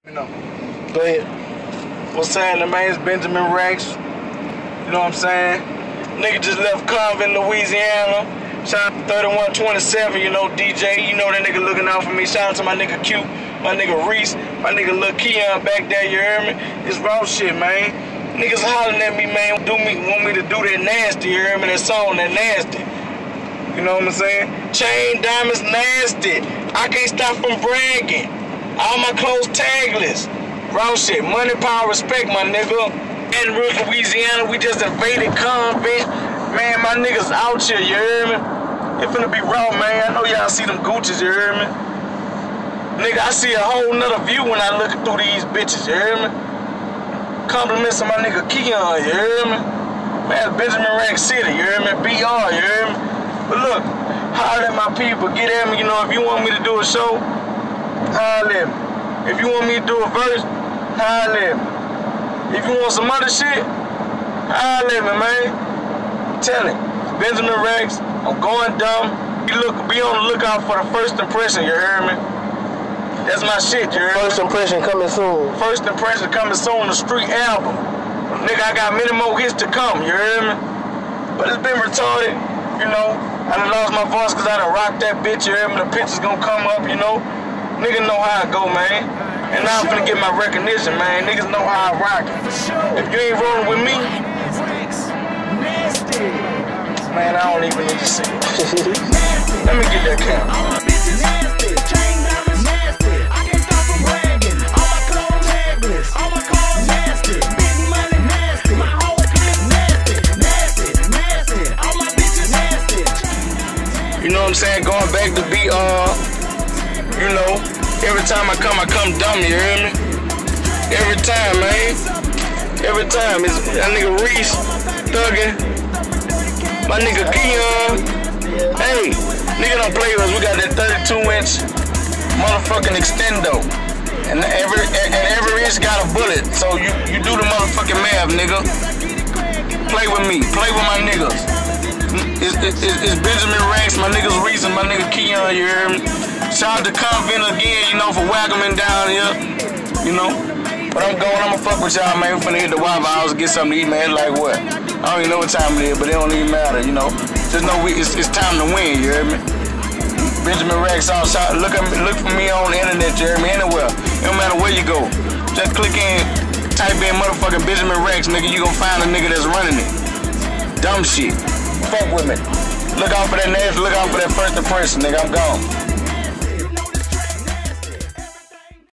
No. Go ahead. What's happening, man? It's Benjamin Rex. You know what I'm saying? Nigga just left Convent, Louisiana. Shout out to 3127, you know, DJ. You know that nigga looking out for me. Shout out to my nigga Q, my nigga Reese, my nigga Lil Keon back there, you hear me? It's raw shit, man. Niggas hollering at me, man, want me to do that nasty, you hear me? That song, that nasty. You know what I'm saying? Chain diamonds nasty. I can't stop from bragging. All my clothes tagless. Raw shit. Money, power, respect, my nigga. In Louisiana, we just invaded Convent. Man, my niggas out here, you hear me? It finna be raw, man. I know y'all see them Gucci's, you hear me? Nigga, I see a whole nother view when I look through these bitches, you hear me? Compliments to my nigga Keon, you hear me? Man, Benjamin Rex City, you hear me? BR, you hear me? But look, holler at my people, get at me, you know, if you want me to do a show, holler at me. If you want me to do a verse, holler at me. If you want some other shit, holler at me, man. Tell it. Benjamin Rex, I'm going dumb. Be on the lookout for the first impression, you hear me? That's my shit, you hear me? First impression coming soon. First impression coming soon, the street album. Nigga, I got many more hits to come, you hear me? But it's been retarded, you know. I done lost my voice because I done rocked that bitch, you hear me? The pictures gonna come up, you know. Niggas know how I go, man. And now I'm finna get my recognition, man. Niggas know how I rock it. If you ain't rolling with me, man, I don't even need to see it. Let me get that camera. You know what I'm saying? Going back to be, you know, every time I come dumb, you hear me? Every time, man. Every time. It's that nigga Reese, thuggin'. My nigga Keon. Hey, nigga don't play with us. We got that 32-inch motherfucking extendo. And every inch got a bullet. So you do the motherfucking math, nigga. Play with me. Play with my niggas. It's Benjamin Rex, my niggas Reese, and my nigga Keon, you hear me? Shout out to Convent again, you know, for welcoming down here, you know. But I'ma fuck with y'all, man. We finna hit the Waffle House and get something to eat, man. It's like what? I don't even know what time it is, but it don't even matter, you know. Just know it's time to win, you hear me? Benjamin Rex, look for me on the internet, you hear me? Anywhere. It don't matter where you go. Just click in, type in motherfucking Benjamin Rex, nigga. You gon' find a nigga that's running it. Dumb shit. Fuck with me. Look out for that nasty, look out for that first impression, nigga. I'm gone.